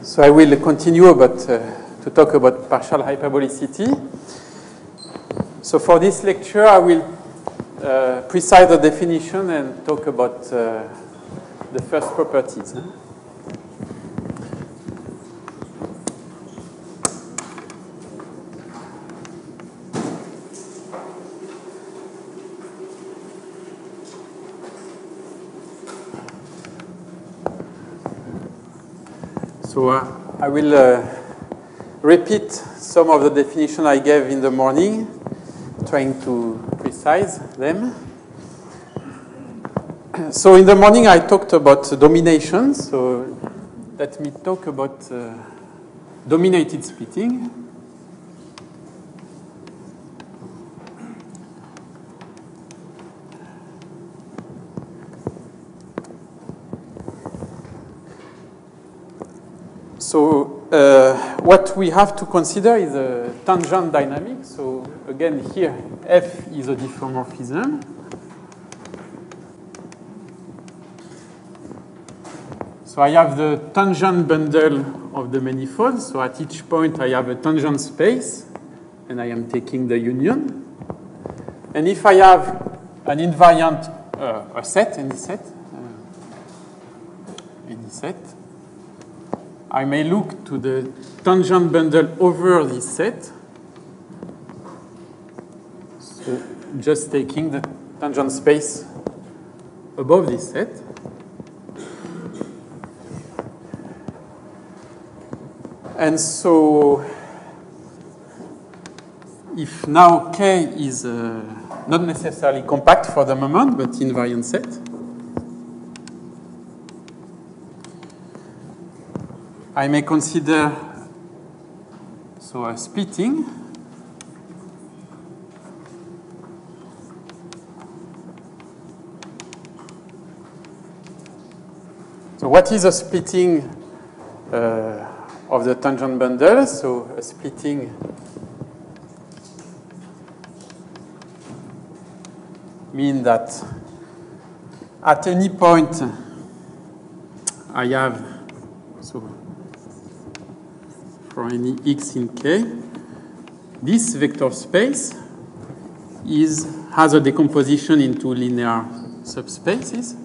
So I will continue to talk about partial hyperbolicity. So for this lecture, I will precise the definition and talk about the first properties. So I will repeat some of the definition I gave in the morning, trying to precise them. So in the morning I talked about domination, so let me talk about dominated splitting. So what we have to consider is a tangent dynamic. So again, here F is a diffeomorphism. So I have the tangent bundle of the manifold. So at each point I have a tangent space, and I am taking the union. And if I have an invariant a set, any set, I may look to the tangent bundle over this set. So just taking the tangent space above this set. And so if now K is not necessarily compact for the moment, but invariant set, I may consider a splitting So what is a splitting of the tangent bundle? So a splitting means that at any point I have, for any x in K, this vector space has a decomposition into linear subspaces.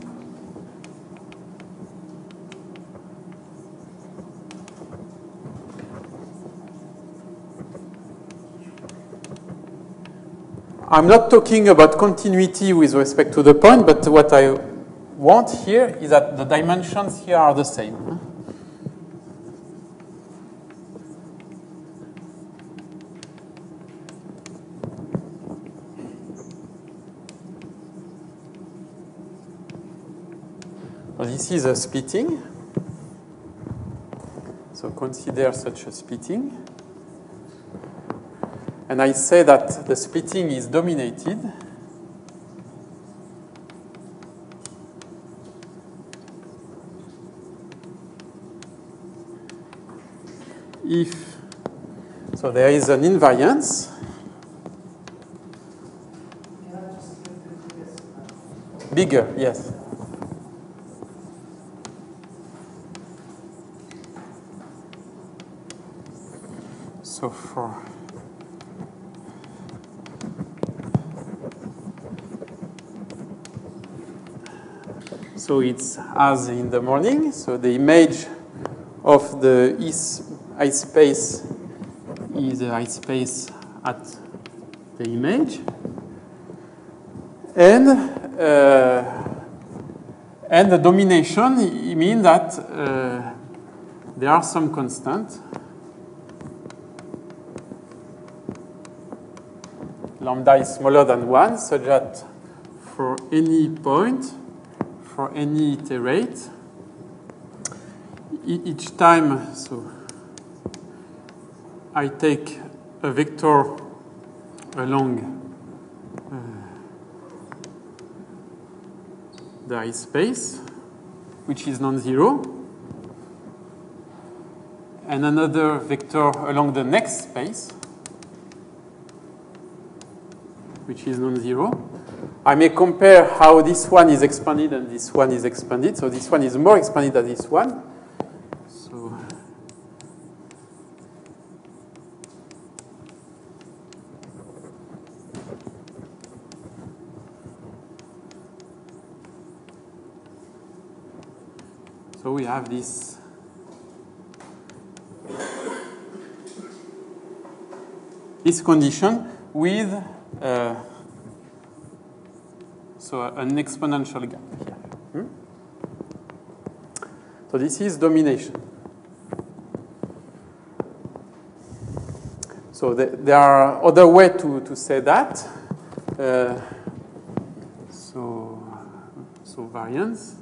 I'm not talking about continuity with respect to the point, but what I want here is that the dimensions here are the same. So this is a splitting. So consider such a splitting. And I say that the splitting is dominated if there is an invariance bigger, yes. So it's as in the morning. So the image of the I space is the I space at the image, and the domination means that there are some constant lambda is smaller than 1, such that for any point, for any iterate, each time, I take a vector along the I space, which is non-zero, and another vector along the next space, which is non-zero. I may compare how this one is expanded and this one is expanded. So this one is more expanded than this one. So So we have this condition with so an exponential gap here. So this is domination. So there are other ways to say that. So variance.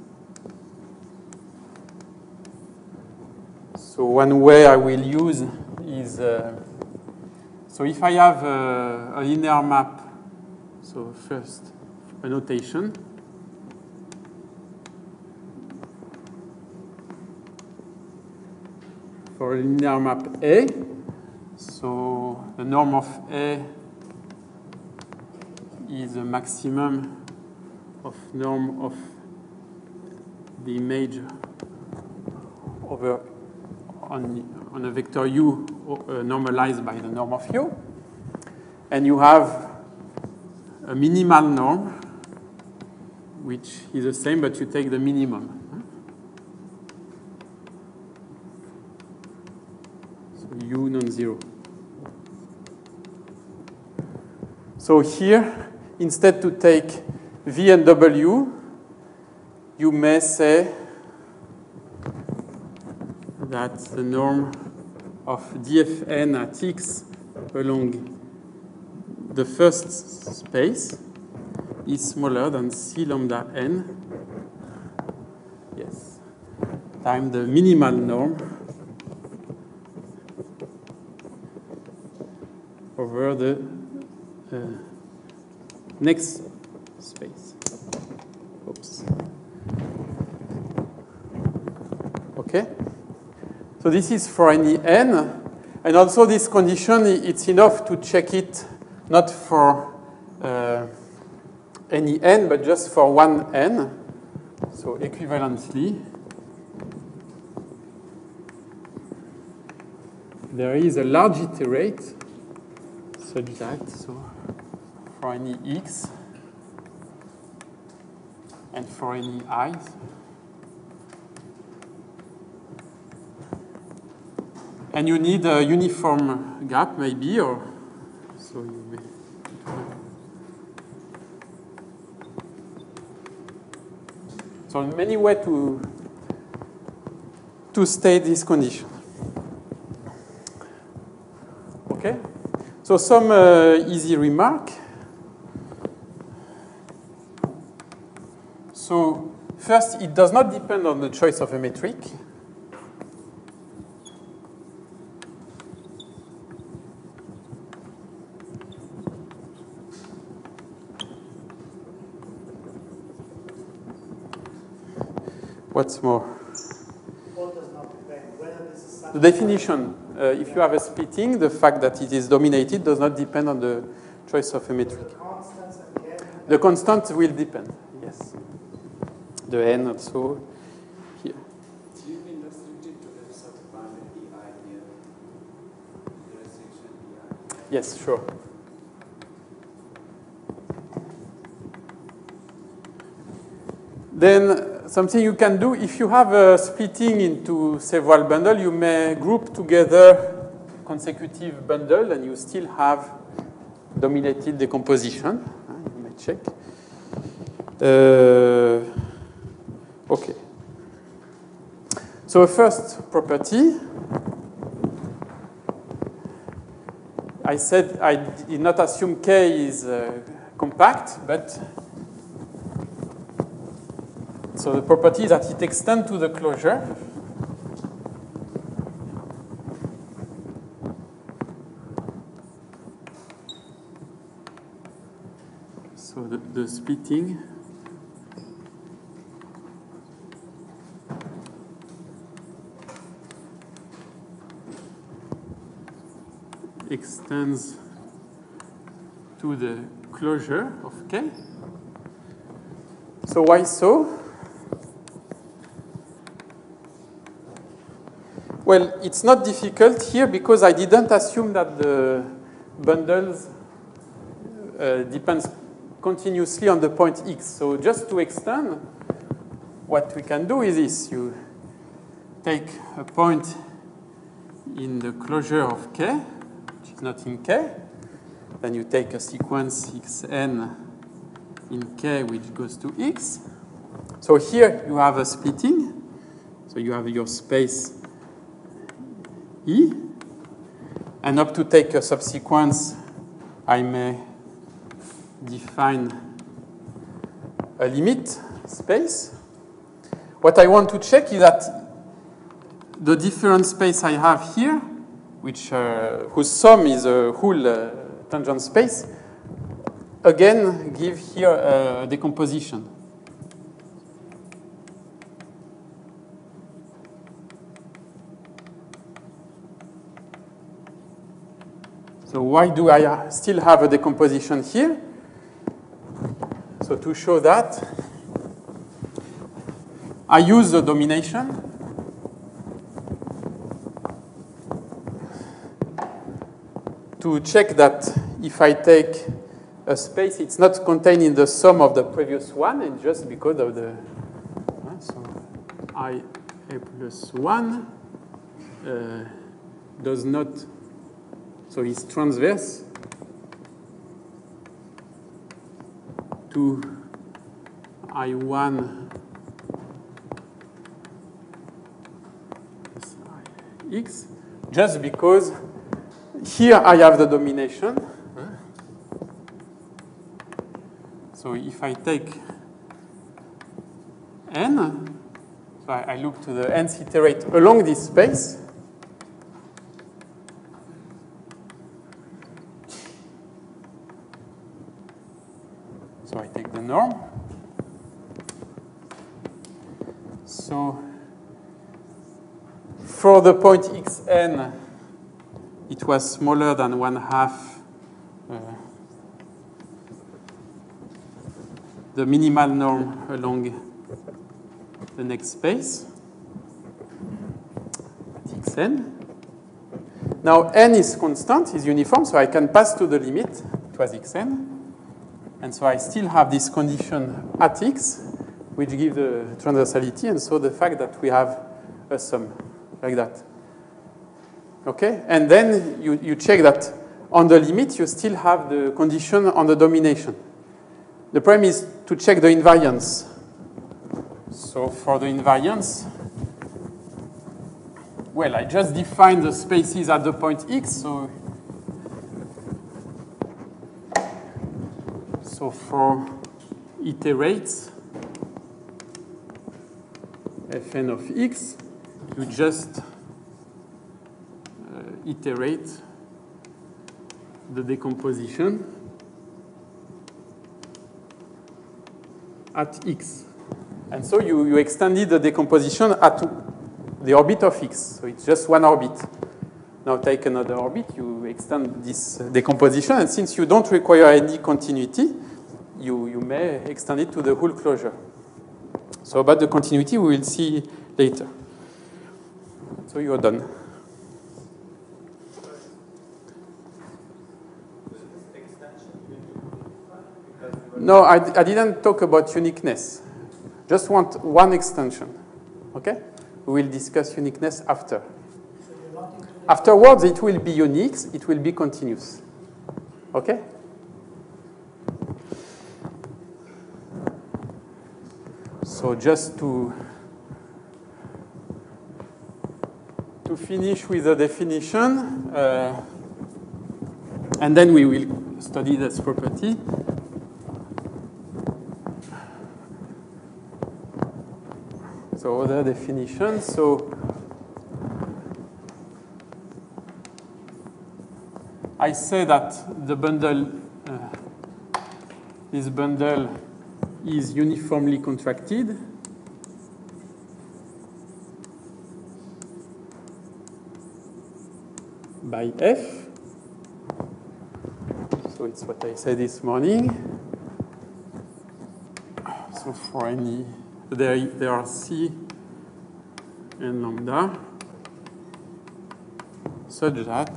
So one way I will use is, so if I have a linear map, so first a notation. For a linear map A, so the norm of A is the maximum of norm of the image over on a vector U normalized by the norm of U. And you have a minimal norm, which is the same, but you take the minimum. U non-zero. So here, instead to take V and W, you may say that the norm of dfn at x along the first space is smaller than C lambda n, yes, times the minimal norm over the next space. Oops. Okay? So this is for any n. And also this condition, it's enough to check it not for any n, but just for one n. So equivalently, there is a large iterate such that, so for any x and for any i's, and you need a uniform gap maybe, or so you may. So many ways to state this condition. Okay? So some easy remark. So first, it does not depend on the choice of a metric. What's more? What does not depend? Whether this is The definition, if you have a splitting, the fact that it is dominated does not depend on the choice of a metric. the constants again. The constant will depend, yes. The n also here. Do you mean restricted to the subbounded EI here? The restriction EI? Yes, sure. Then something you can do, if you have a splitting into several bundles, you may group together consecutive bundle and you still have dominated decomposition. You may check. Okay. So first property, I said I did not assume K is compact, but so the property is that it extends to the closure. So the splitting extends to the closure of K. So why so? Well, it's not difficult here because I didn't assume that the bundles depends continuously on the point x. So just to extend, what we can do is this. take a point in the closure of K, which is not in K. Then you take a sequence xn in K, which goes to X. So here you have a splitting. So you have your space E. And up to take a subsequence, I may define a limit space. What I want to check is that the different space I have here, which whose sum is a whole tangent space, again give here a decomposition. So why do I still have a decomposition here? So to show that, I use the domination to check that if I take a space, it's not contained in the sum of the previous one, and just because of the so I a plus 1 does not, so it's transverse to I1 plus Ix, just because here I have the domination. So if I take n, so I look to the nth iterate along this space, so I take the norm. So for the point xn, it was smaller than 1/2 the minimal norm along the next space at xn. Now n is constant, is uniform, so I can pass to the limit. It was xn. And so I still have this condition at x, which gives the transversality, and so the fact that we have a sum like that. Okay? And then you check that on the limit, you still have the condition on the domination. The problem is to check the invariance. So for the invariance, well, I just define the spaces at the point x. So for iterates fn of x, you just iterate the decomposition at x. And so you extended the decomposition at the orbit of x. So it's just one orbit. Now take another orbit, you extend this decomposition, and since you don't require any continuity, you may extend it to the whole closure. So about the continuity, we will see later. So you're done. No, I didn't talk about uniqueness. Just want one extension. Okay? We will discuss uniqueness after. Afterwards, it will be unique, it will be continuous. Okay? So just to finish with the definition, and then we will study this property. So other definition. So I say that the bundle, this bundle is uniformly contracted by F. So it's what I said this morning. So for any, there are C and lambda such that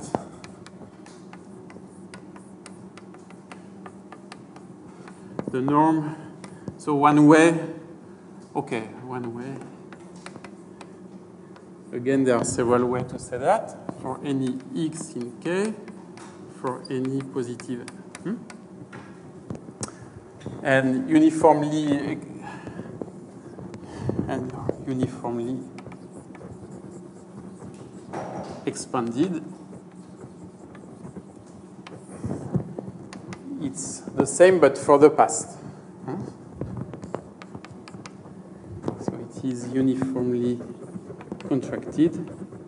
the norm, so one way, okay, one way Again, there are several ways to say that. For any x in K, for any positive. And uniformly expanded. It's the same, but for the past. So it is uniformly contracted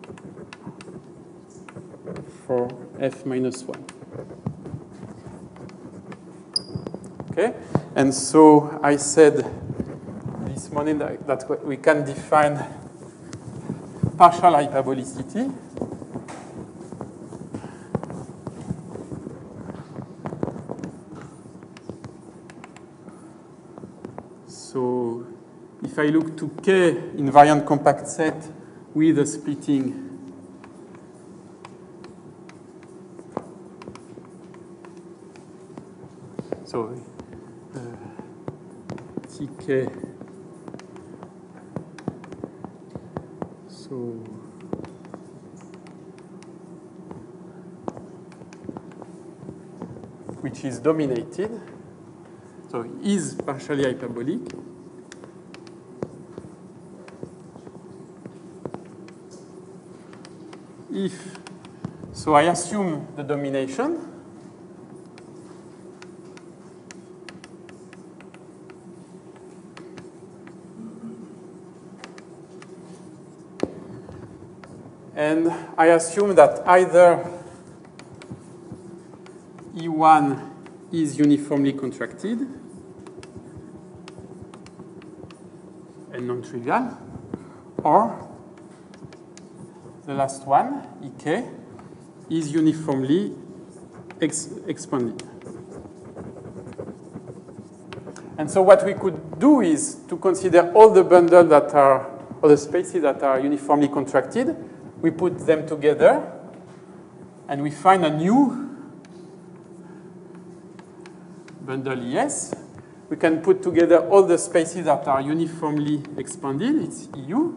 for f minus 1. Okay? And so I said this morning that we can define partial hyperbolicity. So if I look to K invariant compact set with a splitting TK, which is dominated, so is partially hyperbolic. So I assume the domination. And I assume that either E1 is uniformly contracted and non-trivial, or the last one, EK, is uniformly expanded. And so what we could do is to consider all the bundles that are, or the spaces that are uniformly contracted. We put them together, and we find a new bundle ES. We can put together all the spaces that are uniformly expanded. It's EU.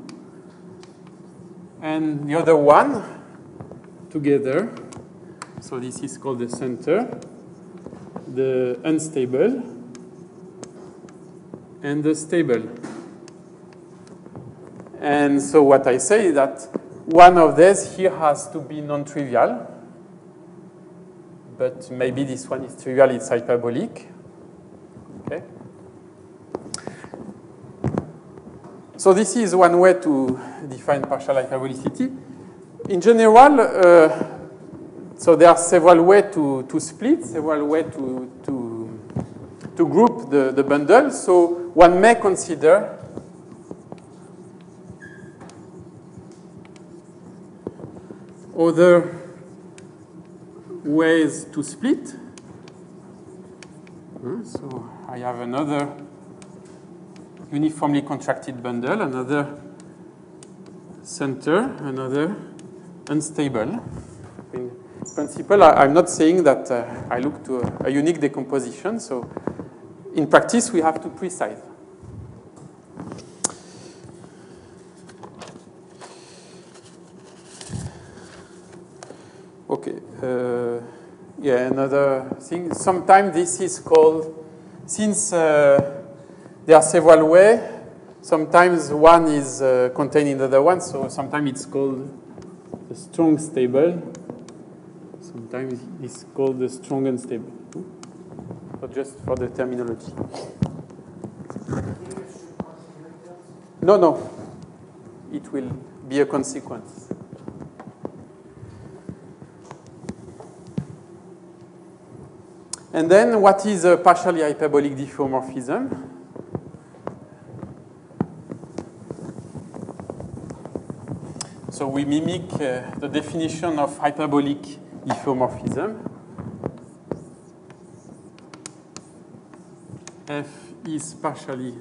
And the other one together. So this is called the center, the unstable, and the stable. And so what I say is that one of these here has to be non-trivial, but maybe this one is trivial, it's hyperbolic. Okay. So this is one way to define partial hyperbolicity. In general, so there are several ways to split, several ways to group the bundle. So one may consider other ways to split. So I have another uniformly contracted bundle, another center, another unstable. In principle, I'm not saying that I look to a unique decomposition. So in practice, we have to precise. Okay. Yeah, another thing. Sometimes this is called, since there are several ways, sometimes one is contained in the other one, so sometimes it's called the strong stable. Sometimes it's called the strong unstable. So just for the terminology. No. It will be a consequence. And then what is a partially hyperbolic diffeomorphism? So we mimic the definition of hyperbolic diffeomorphism. F is partially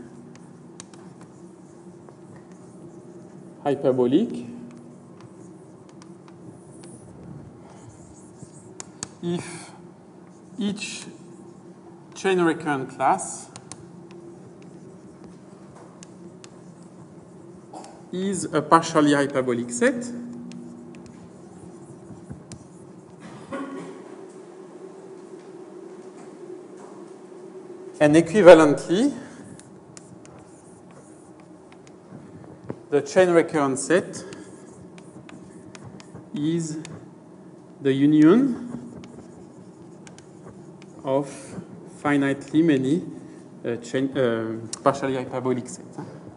hyperbolic if each chain recurrent class is a partially hyperbolic set. And equivalently, the chain recurrence set is the union of finitely many partially hyperbolic sets.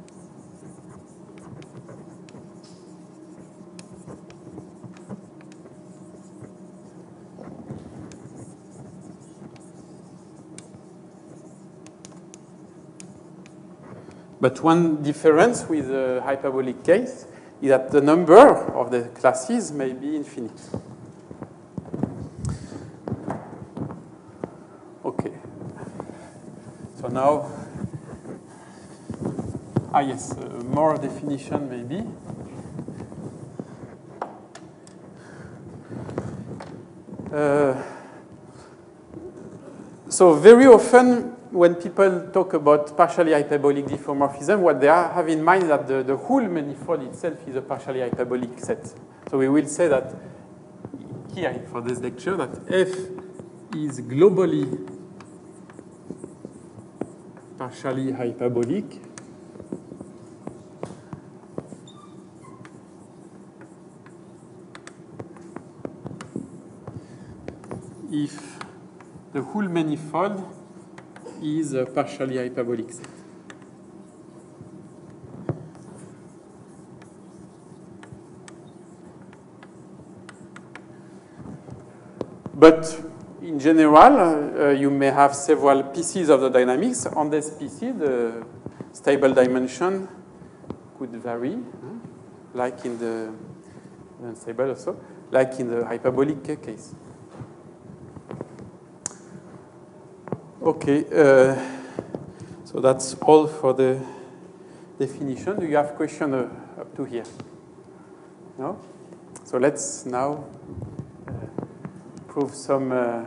But one difference with the hyperbolic case is that the number of the classes may be infinite. Okay. So now, yes, more definition maybe. So very often, when people talk about partially hyperbolic diffeomorphism, what they have in mind is that the whole manifold itself is a partially hyperbolic set. So we will say that here for this lecture that F is globally partially hyperbolic if the whole manifold is a partially hyperbolic set. But in general, you may have several pieces of the dynamics. On this PC, the stable dimension could vary, like in the unstable also, like in the hyperbolic case. Okay, so that's all for the definition. Do you have questions up to here? No? So let's now prove some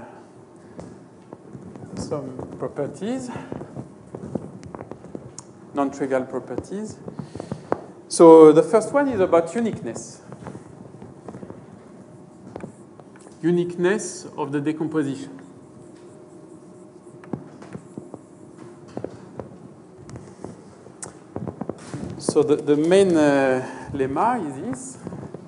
properties, non-trivial properties. So the first one is about uniqueness. Uniqueness of the decomposition. So the main lemma is this.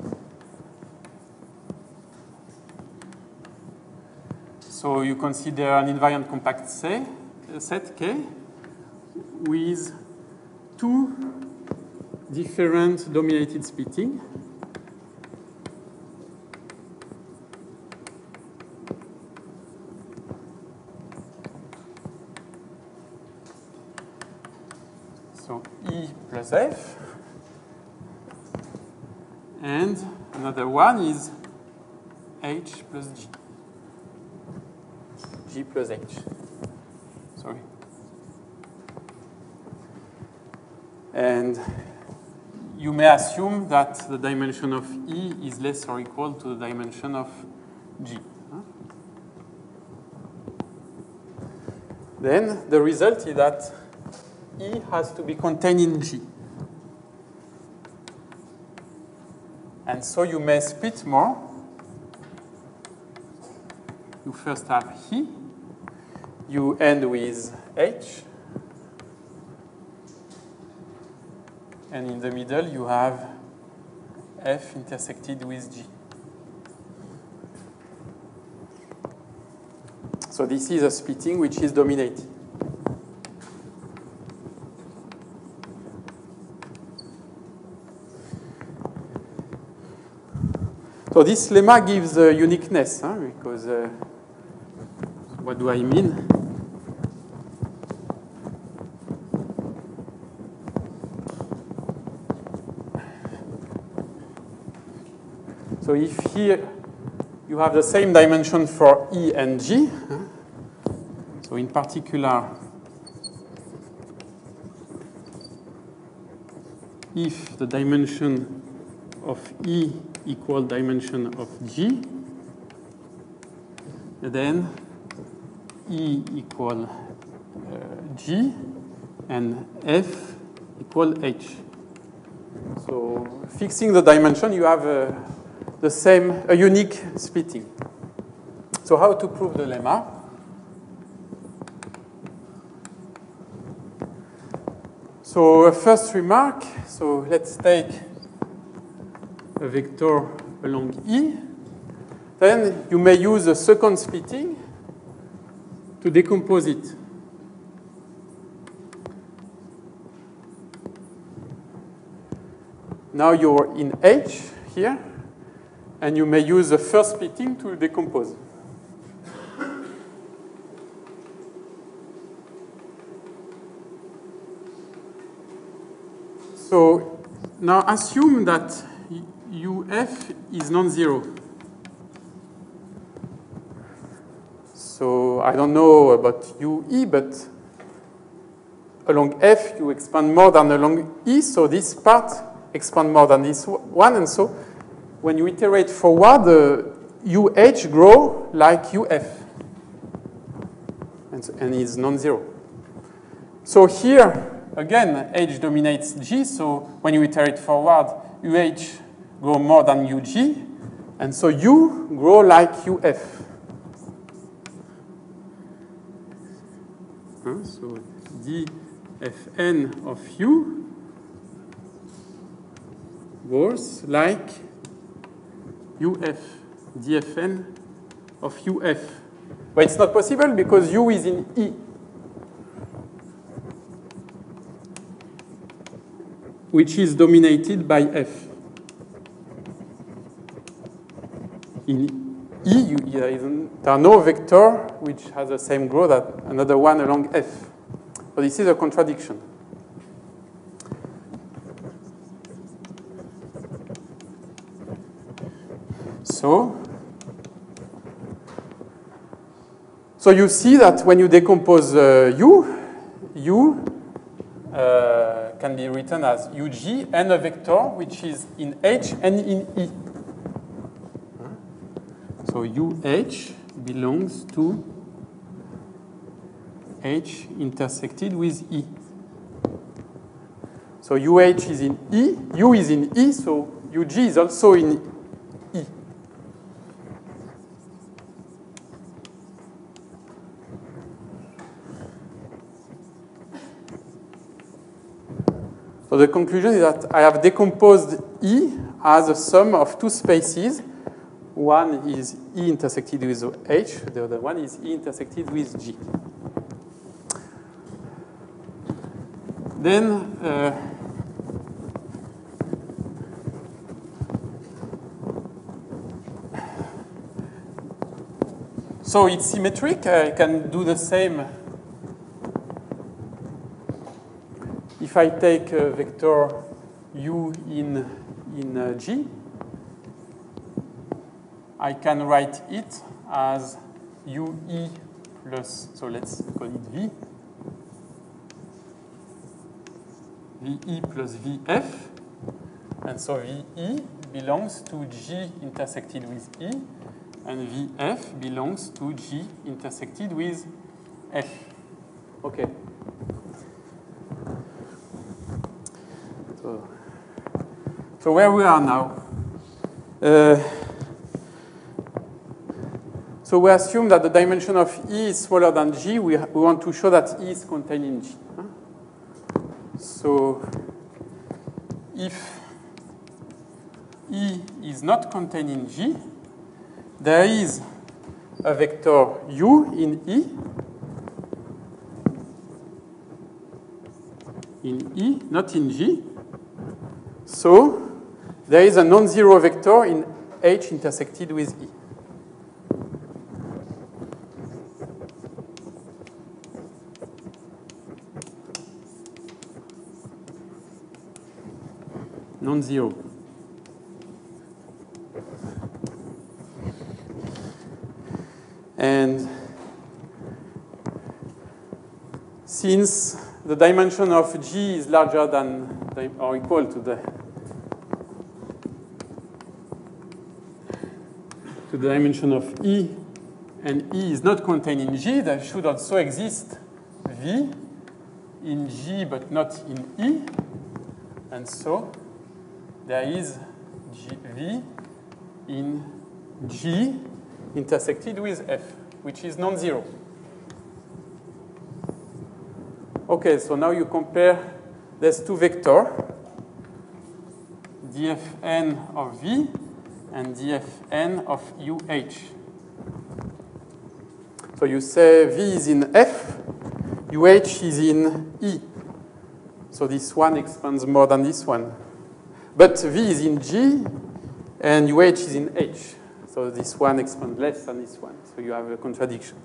So you consider an invariant compact set K with two different dominated splitting. So E plus F. And another one is H plus G. G plus H. Sorry. And you may assume that the dimension of E is less or equal to the dimension of G. Then the result is that E has to be contained in G. And so you may split more. You first have E. You end with H. And in the middle, you have F intersected with G. So this is a splitting which is dominating. So this lemma gives uniqueness, because what do I mean? So if here you have the same dimension for E and G, so in particular, if the dimension of E equal dimension of G, then E equal G and F equal H. So fixing the dimension, you have a unique splitting. So how to prove the lemma? So first remark, so let's take a vector along E. Then you may use a second splitting to decompose it. Now you're in H here, and you may use the first splitting to decompose. So now assume that UF is non-zero. So I don't know about UE, but along F you expand more than along E, so this part expands more than this one, and so when you iterate forward, UH grow like UF, and is non-zero. So here, again, H dominates G, so when you iterate forward, UH grow more than UG, and so U grow like UF. So dFn of U grows like UF, dFn of UF. But it's not possible because U is in E. Which is dominated by F. In E, there are no vector which has the same growth as another one along F. So this is a contradiction. So you see that when you decompose U can be written as UG and a vector which is in H and in E. So UH belongs to H intersected with E. So UH is in E, U is in E, so UG is also in E. So the conclusion is that I have decomposed E as a sum of two spaces. One is E intersected with H, the other one is E intersected with G. Then so it's symmetric. I can do the same if I take a vector U in G. I can write it as UE plus, so let's call it V. VE plus VF. And so VE belongs to G intersected with E, and VF belongs to G intersected with F. Okay. So where we are now? So we assume that the dimension of E is smaller than G. We want to show that E is contained in G. So if E is not contained in G, there is a vector U in E, not in G. So there is a non-zero vector in H intersected with E. Non-zero. And since the dimension of G is larger than or equal to the dimension of E, and E is not contained in G, there should also exist V in G but not in E. And so there is V in G intersected with F, which is non-zero. Okay, so now you compare these two vectors, dfn of V and dfn of UH. So you say V is in F, UH is in E. So this one expands more than this one. But V is in G and UH is in H. So this one expands less than this one. So you have a contradiction.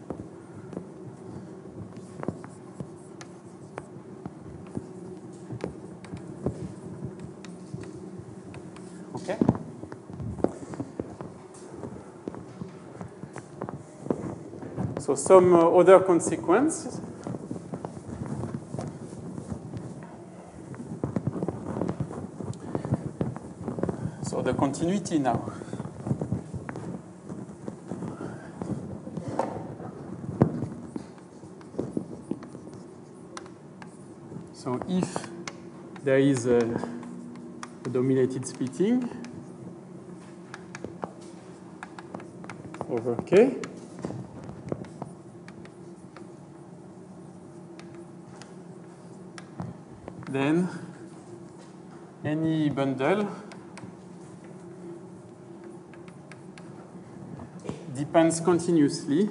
Okay? So some other consequences. So the continuity now. So if there is a dominated splitting over K, then any bundle depends continuously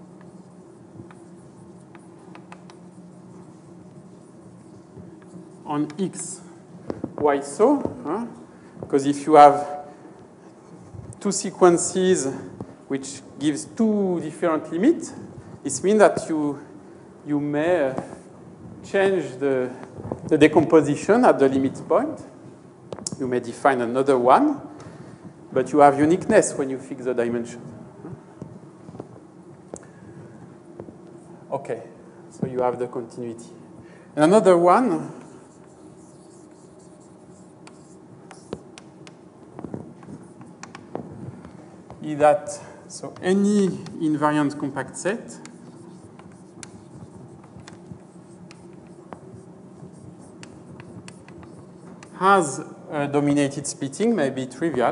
on X. Why so? Because if you have two sequences which gives two different limits, this means that you may change the decomposition at the limit point. You may define another one, but you have uniqueness when you fix the dimension. Okay, so you have the continuity. And another one is that so any invariant compact set has a dominated splitting, maybe trivial,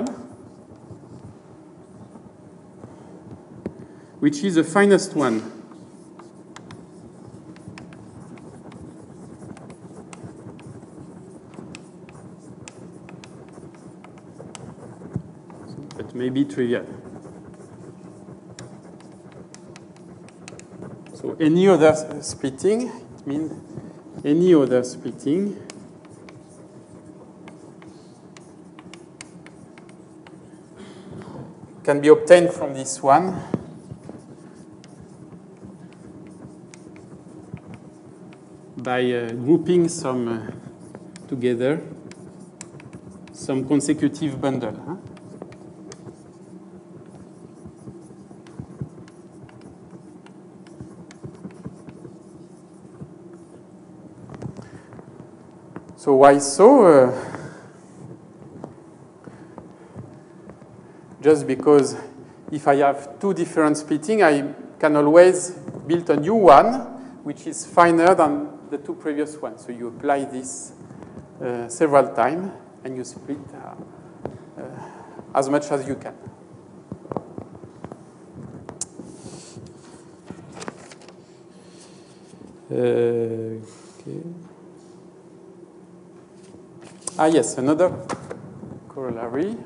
which is the finest one. But maybe trivial. So any other splitting, it means any other splitting can be obtained from this one by grouping some together some consecutive bundle. So why so? Just because if I have two different splitting, I can always build a new one, which is finer than the two previous ones. So you apply this several times, and you split as much as you can. Okay. Yes, another corollary.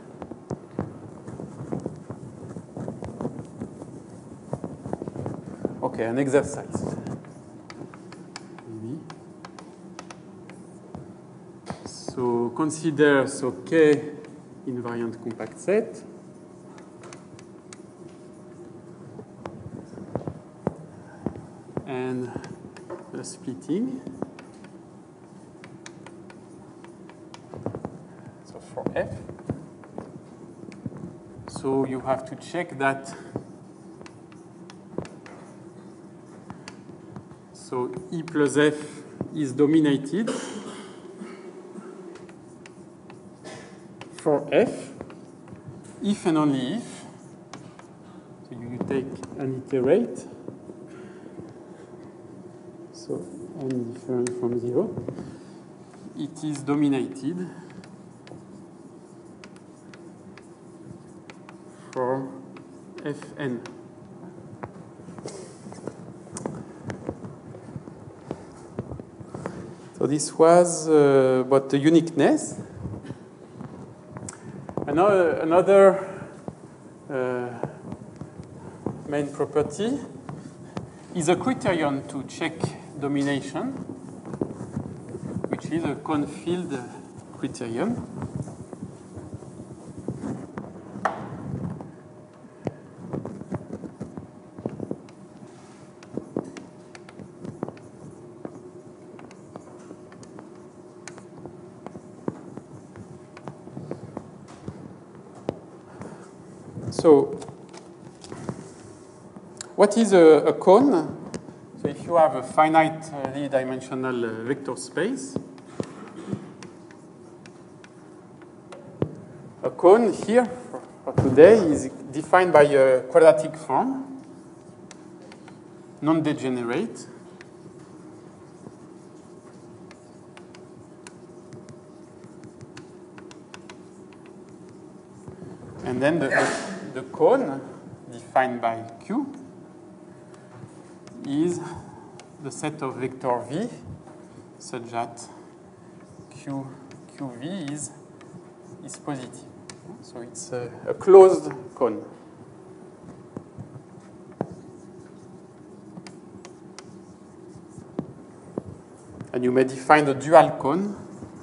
Okay, an exercise. Maybe. So consider K invariant compact set. And the splitting. So for F. So you have to check that. So E plus F is dominated for F, if and only if. So you take an iterate. So n different from 0. It is dominated for Fn. So this was about the uniqueness. Another main property is a criterion to check domination, which is a cone field criterion. So, what is a cone? So, if you have a finitely dimensional vector space, a cone here for today is defined by a quadratic form, non-degenerate. And then the cone defined by Q is the set of vector V such that QV is positive. So it's a closed cone. And you may define the dual cone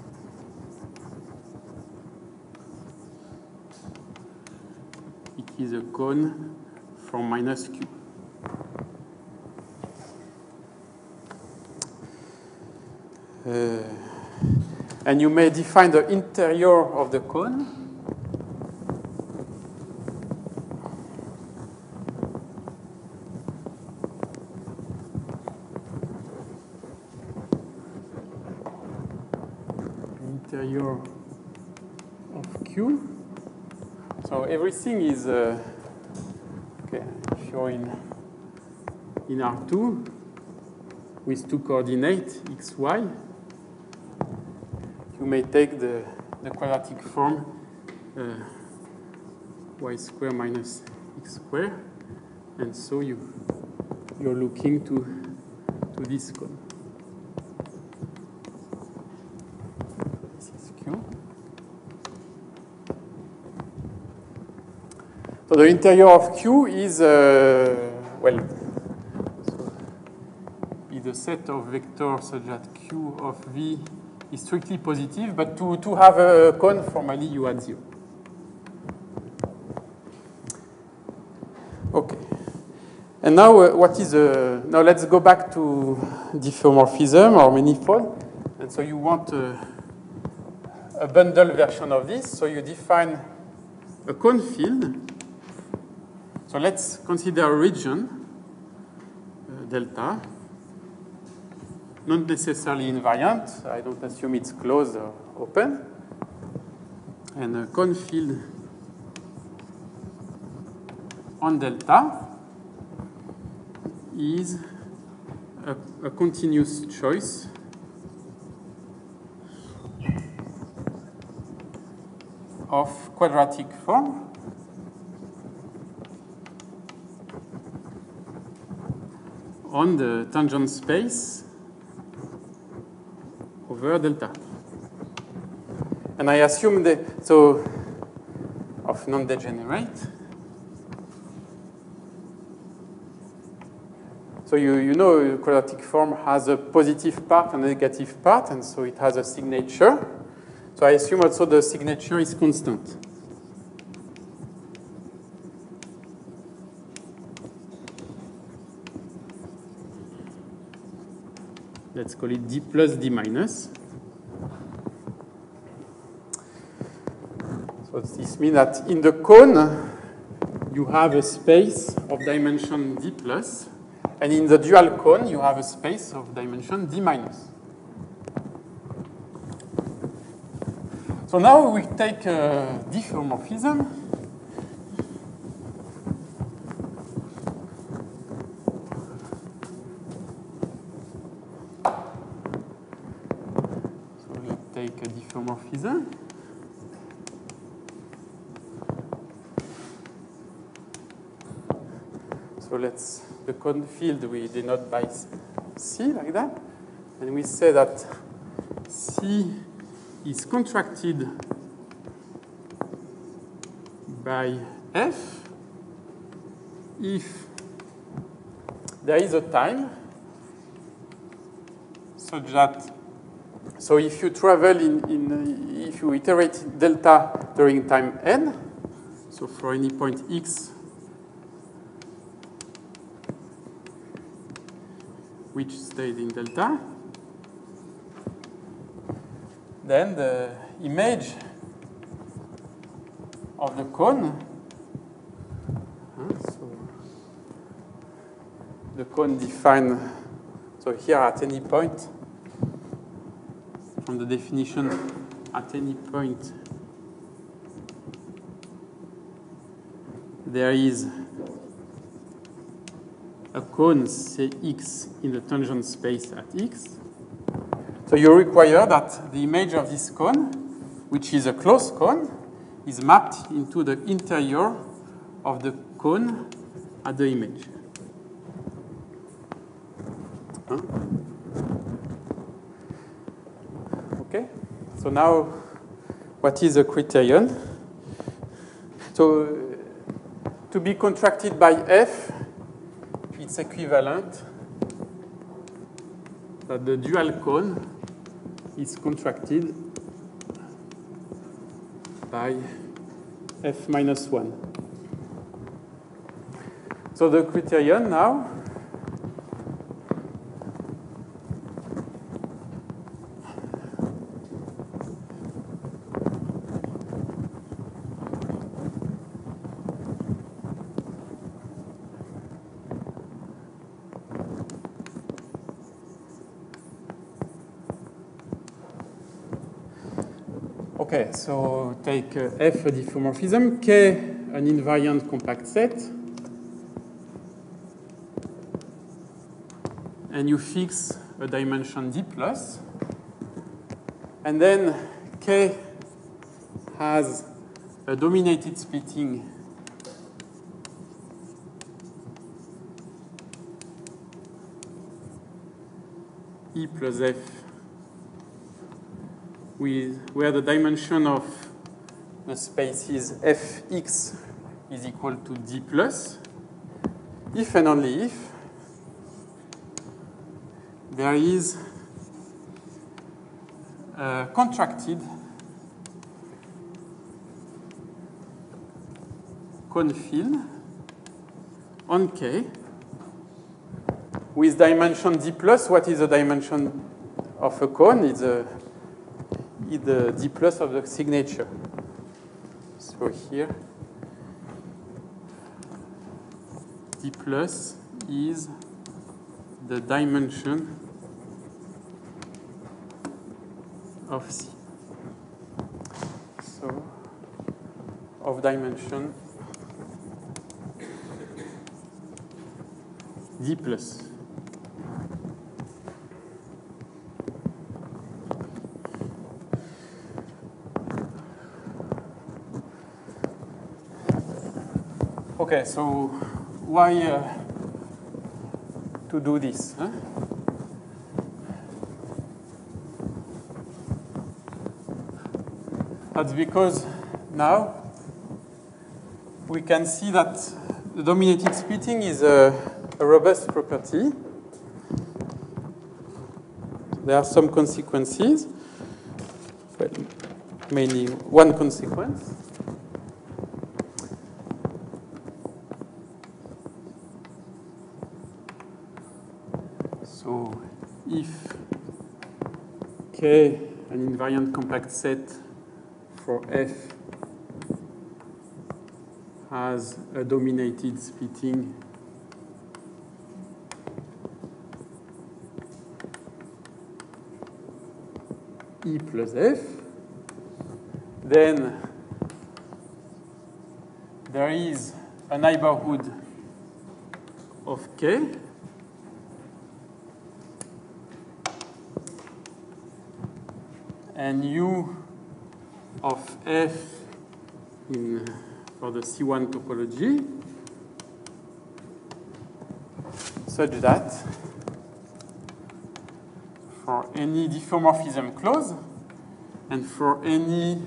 is a cone from minus Q. And you may define the interior of the cone interior of Q. So everything is okay. If you're in R2 with two coordinates x, y, you may take the quadratic form y squared minus x squared, and so you're looking to this cone. This is Q. So the interior of Q is, well, so is a set of vectors such that Q of V is strictly positive, but to have a cone, formally you add 0. Okay. And now now let's go back to diffeomorphism or manifold. And so you want a bundle version of this. So you define a cone field. So let's consider a region, delta, not necessarily invariant. I don't assume it's closed or open. And a cone field on delta is a continuous choice of quadratic form on the tangent space over delta. And I assume of non-degenerate. So you know quadratic form has a positive part and a negative part, and so it has a signature. So I assume also the signature is constant. Let's call it D plus D minus. So this means that in the cone, you have a space of dimension D plus, and in the dual cone, you have a space of dimension D minus. So now we take diffeomorphism. So we take a diffeomorphism. So the cone field we denote by C like that. And we say that C is contracted by F if there is a time such that, so if you travel if you iterate delta during time n, so for any point x which stays in delta, then the image of the cone, so the cone defined, so here at any point, from the definition, at any point, there is a cone, say x, in the tangent space at x. So you require that the image of this cone, which is a closed cone, is mapped into the interior of the cone at the image. Huh? Okay, so now what is a criterion? So to be contracted by F, it's equivalent that the dual cone is contracted by F minus 1. So the criterion now okay, so take F a diffeomorphism, K an invariant compact set, and you fix a dimension D plus, and then K has a dominated splitting E plus F, where the dimension of the space is Fx is equal to D plus, if and only if there is a contracted cone field on K with dimension D plus. What is the dimension of a cone? It's the D plus of the signature. So here, D plus is the dimension of C. So, of dimension D plus. Okay, so why to do this? Huh? That's because now we can see that the dominated splitting is a robust property. There are some consequences, well, mainly one consequence. So if K, an invariant compact set for F, has a dominated splitting E plus F, then there is a neighborhood of K and U of F for the C1 topology such that for any diffeomorphism clause and for any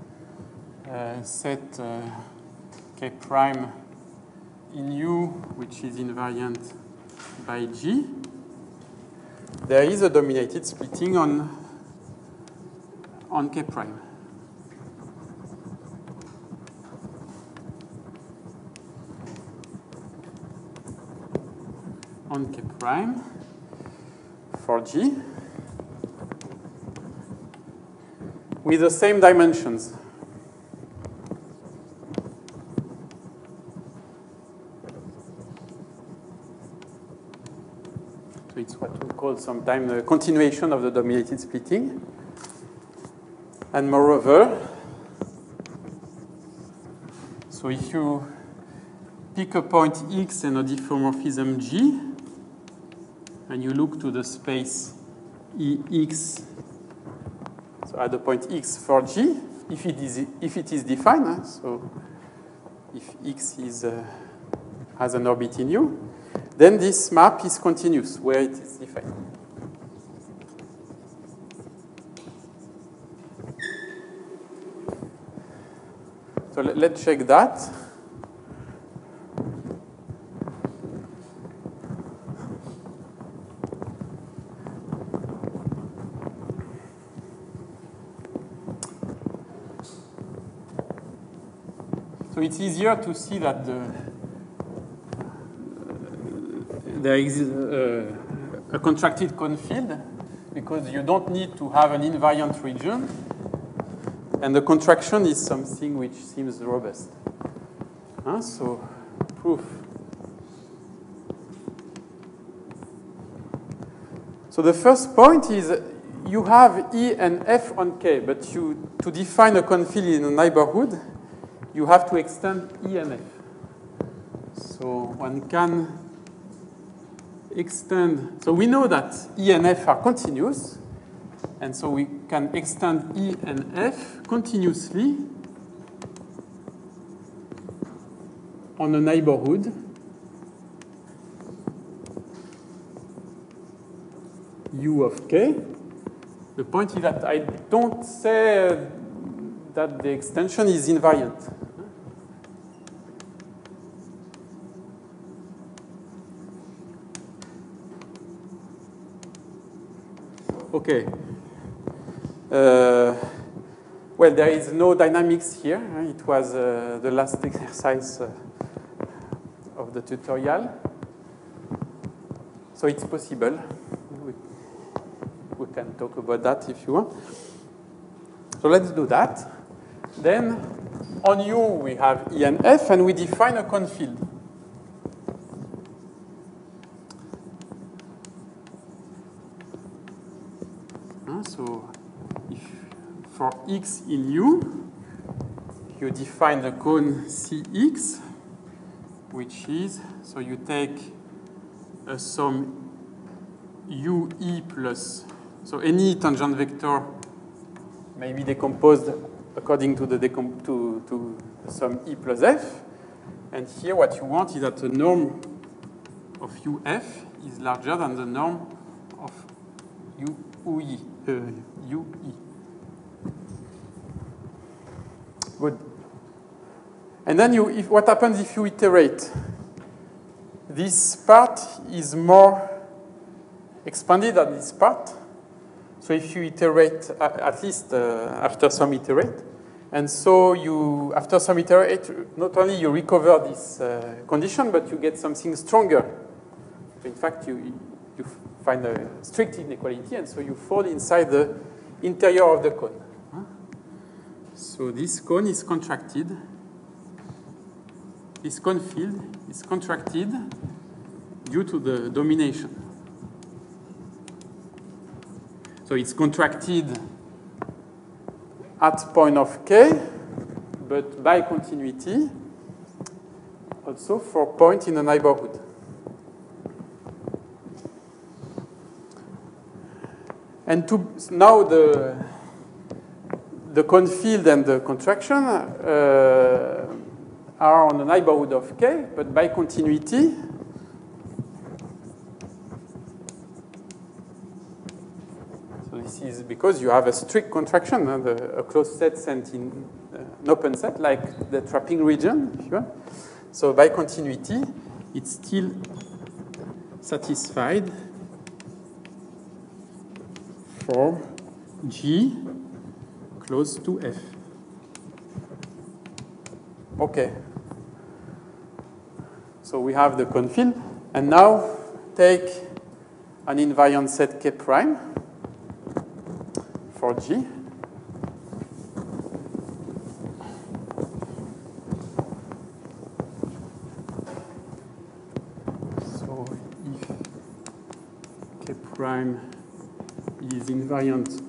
set K prime in U, which is invariant by G, there is a dominated splitting on K prime. On K prime for G with the same dimensions. So it's what we call sometimes the continuation of the dominated splitting. And moreover, so if you pick a point X and a diffeomorphism G, and you look to the space EX, so at the point X for G, if it is defined, so if X has an orbit in U, then this map is continuous where it is defined. So let's check that. So it's easier to see that there exists a contracted cone field because you don't need to have an invariant region, and the contraction is something which seems robust. So proof. So the first point is you have E and F on K, but to define a cone field in a neighborhood, you have to extend E and F. So one can extend. So we know that E and F are continuous, and so we can extend E and F continuously on a neighborhood U of K. The point is that I don't say that the extension is invariant. Okay. Well, there is no dynamics here. It was the last exercise of the tutorial. So it's possible. We can talk about that if you want. So let's do that. Then on U, we have E and F, and we define a cone field. So if for X in U, you define the cone Cx, which is, so you take a sum UE plus, so any tangent vector may be decomposed according to the sum E plus F. And here what you want is that the norm of UF is larger than the norm of UE. Good. And then what happens if you iterate? This part is more expanded than this part. So if you iterate, at least after some iterate, and so after some iterate, not only you recover this condition, but you get something stronger. In fact, you find a strict inequality, and so you fall inside the interior of the cone. So this cone is contracted. This cone field is contracted due to the domination. So it's contracted at point of K, but by continuity also for point in a neighborhood. And now the cone field and the contraction are on the neighborhood of K, but by continuity because you have a strict contraction, a closed set sent in an open set, like the trapping region, if you want. So by continuity, it's still satisfied for G close to F. Okay. So we have the confill, and now take an invariant set K prime for G. So if K prime is invariant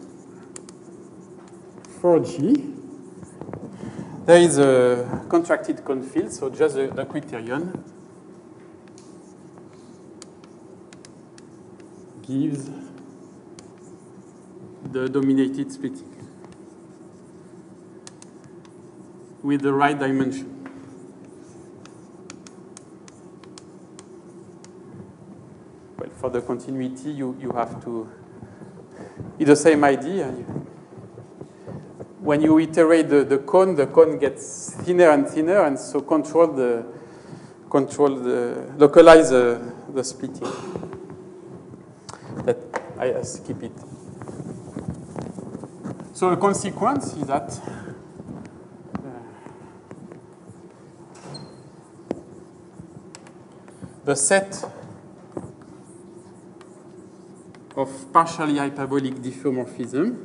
for G, there is a contracted confill, so just the criterion gives the dominated splitting with the right dimension. Well, for the continuity, you have to, it's the same idea. When you iterate the cone gets thinner and thinner, and so localize the splitting. That I skip it. So the consequence is that the set of partially hyperbolic diffeomorphism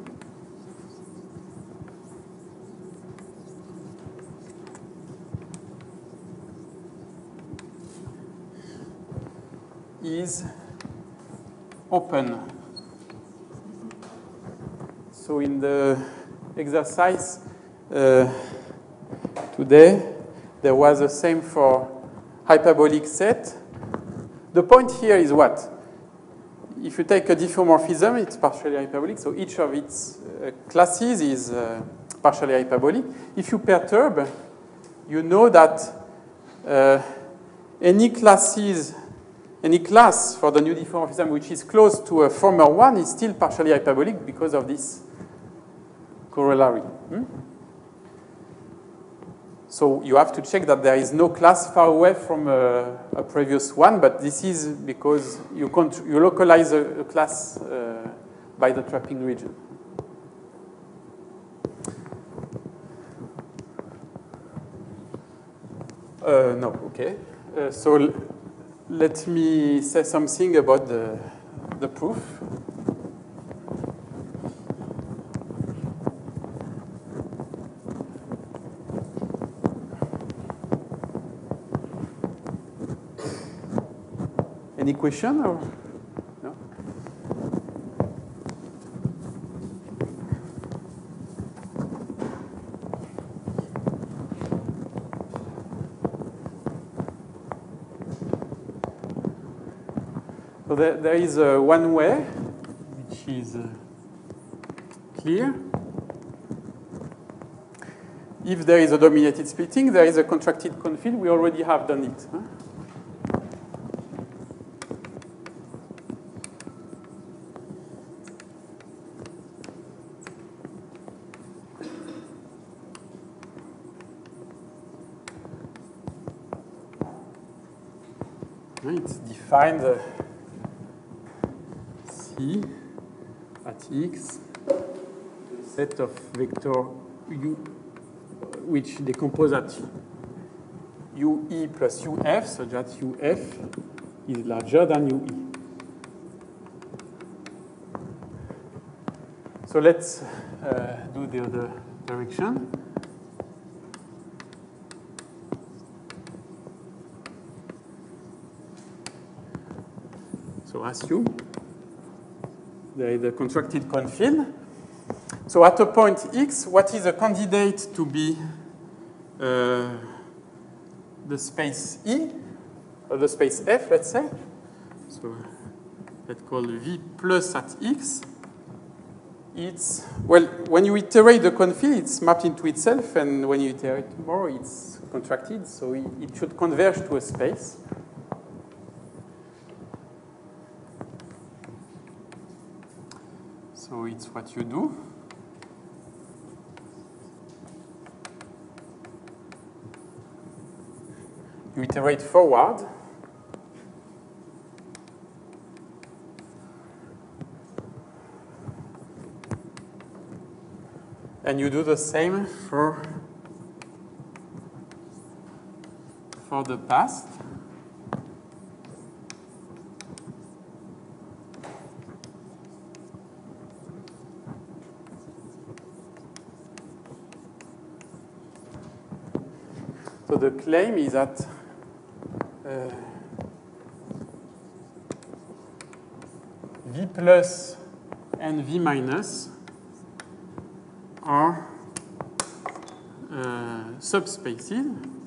is open. So in the exercise today, there was the same for hyperbolic set. The point here is what? If you take a diffeomorphism, it's partially hyperbolic, so each of its classes is partially hyperbolic. If you perturb, you know that any class for the new diffeomorphism which is close to a former one is still partially hyperbolic because of this corollary. So you have to check that there is no class far away from a previous one, but this is because you localize a class by the trapping region. No, okay. So let me say something about the proof. Any question or no? So there is one way which is clear. If there is a dominated splitting, there is a contracted confill. We already have done it. Huh? It's defined C at X, a set of vector U which decompose at UE plus UF, so that UF is larger than UE. So let's do the other direction. So assume there is a contracted confill. So at a point X, what is a candidate to be the space E, or the space F, let's say? So let's call V plus at X. It's, well, when you iterate the confill, it's mapped into itself, and when you iterate more, it's contracted, so it should converge to a space. So it's what you do. You iterate forward. And you do the same for the past. So the claim is that V plus and V minus are subspaces.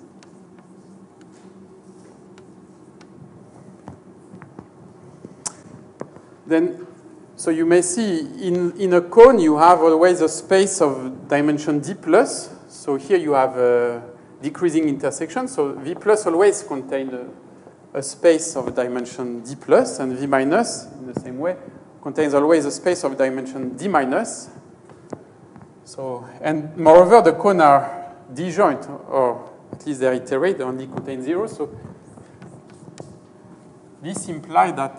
Then, so you may see in a cone you have always a space of dimension D plus. So here you have a decreasing intersection. So V plus always contains a space of dimension D plus, and V minus, in the same way, contains always a space of dimension D minus. So, and moreover, the cone are disjoint, or at least they iterate, they only contain 0. So this implies that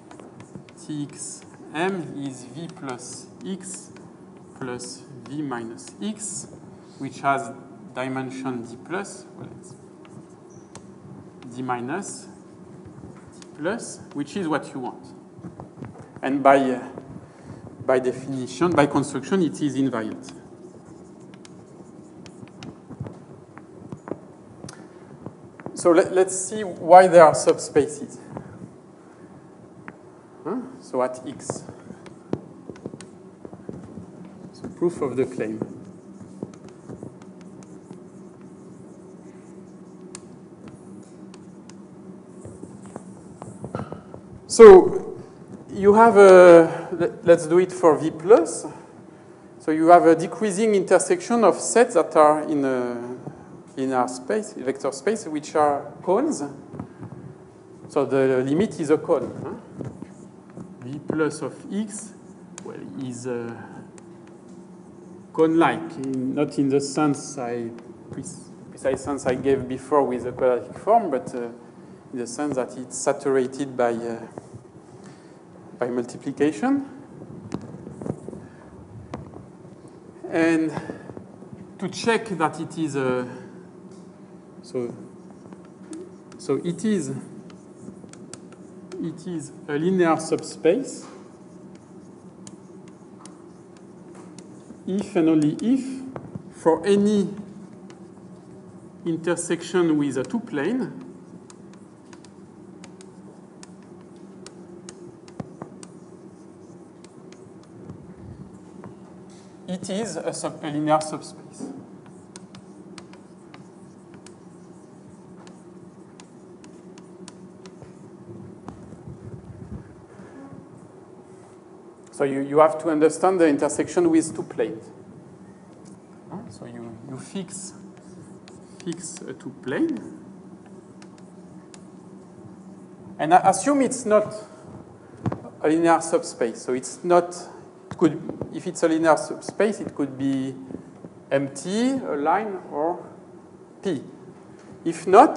Txm is V plus X plus V minus X, which has dimension D plus, well, it's D minus, D plus, which is what you want. And by definition, by construction, it is invariant. So let's see why there are subspaces. So at X. So proof of the claim. So you have let's do it for V plus. So you have a decreasing intersection of sets that are in our space, vector space, which are cones. So the limit is a cone. V plus of X, well, is cone-like, not in the sense precise sense I gave before with the quadratic form, but in the sense that it's saturated by multiplication. And to check that it is so it is a linear subspace if and only if for any intersection with a two-plane it is a linear subspace. So you have to understand the intersection with two planes. So you fix a two plane, and I assume it's not a linear subspace. So it's not. If it's a linear subspace, it could be empty, a line, or P. If not,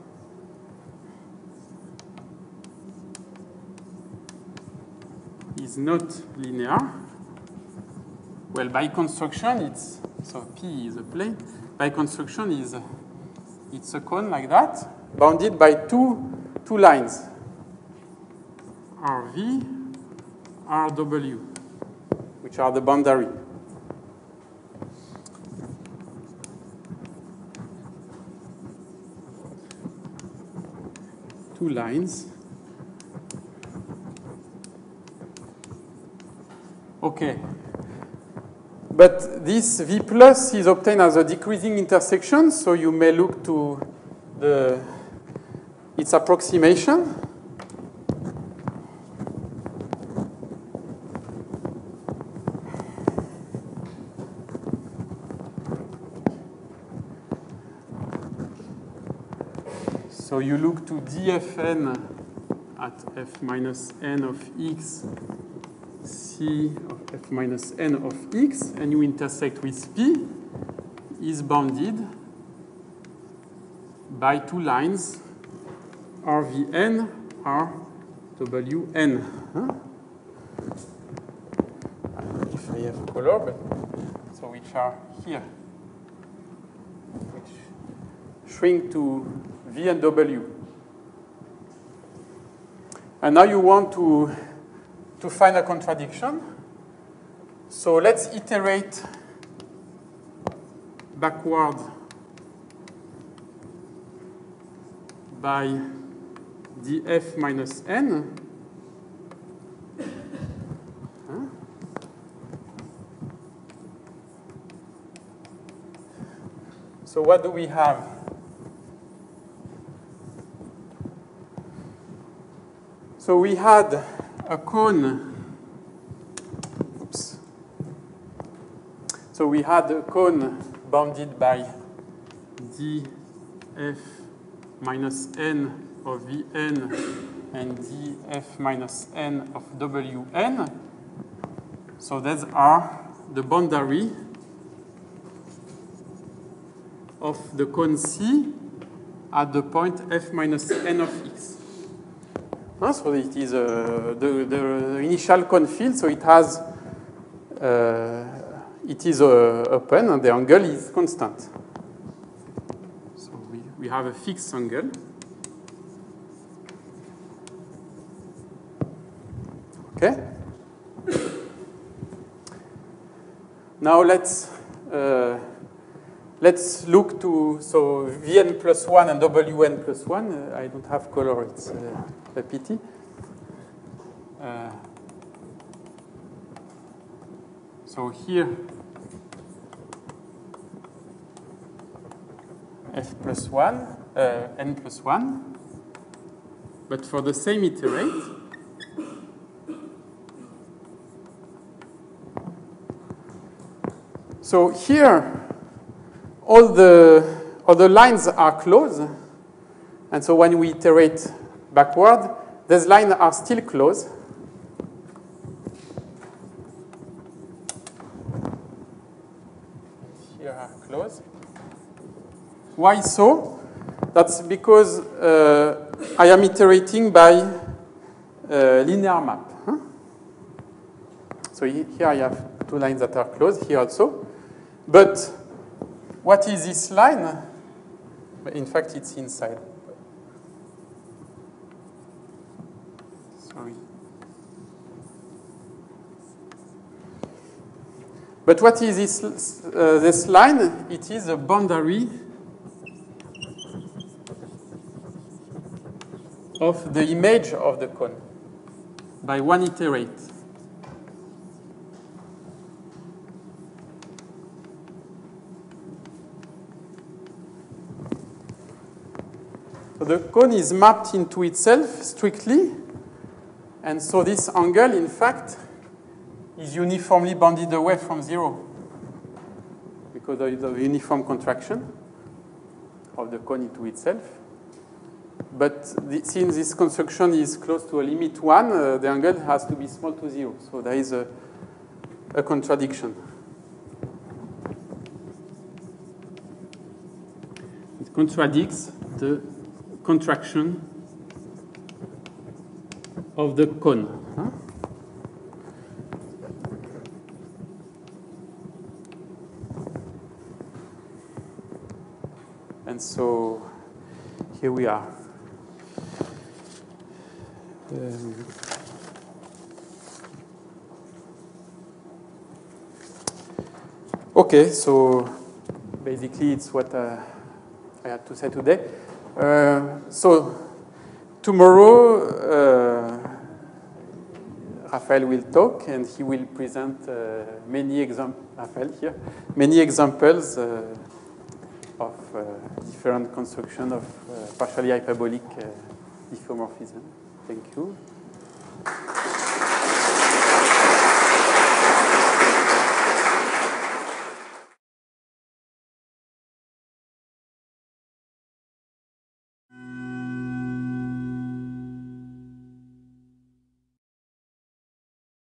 is not linear. Well, by construction, it's so P is a plane. By construction, it's a cone like that, bounded by two lines, RV, RW, which are the boundary. Two lines. Okay. But this V plus is obtained as a decreasing intersection, so you may look to its approximation. So you look to dfn at f minus n of x, c C of f minus n of x, and you intersect with P, is bounded by two lines, RVN, RWN. Huh? I don't know if I have color, but so which are here, which shrink to V and W. And now you want to find a contradiction. So let's iterate backward by df minus n. Huh? So what do we have? So we had a cone. Oops. So we had a cone bounded by df minus n of Vn and df minus n of Wn. So those are the boundary of the cone C at the point f minus n of x. So it is the initial cone field, so it has it is open and the angle is constant. So we have a fixed angle. Okay. Now let's look to Vn plus 1 and Wn plus 1. I don't have color, it's a pity. So here, f plus 1, n plus 1. But for the same iterate, so here, all the lines are closed. And so when we iterate backward, these lines are still closed. Here are closed. Why so? That's because I am iterating by linear map. Huh? So here I have two lines that are closed, here also. But what is this line? In fact, it's inside. Sorry. But what is this line? It is a boundary of the image of the cone by one iterate. So the cone is mapped into itself strictly, and so this angle, in fact, is uniformly bounded away from 0 because of the uniform contraction of the cone into itself. But since this construction is close to a limit 1, the angle has to be small to 0. So there is a contradiction. It contradicts the contraction of the cone. Huh? And so here we are. Okay, so basically it's what I had to say today. So tomorrow Raphael will talk and he will present many examples of different construction of partially hyperbolic diffeomorphism. Thank you.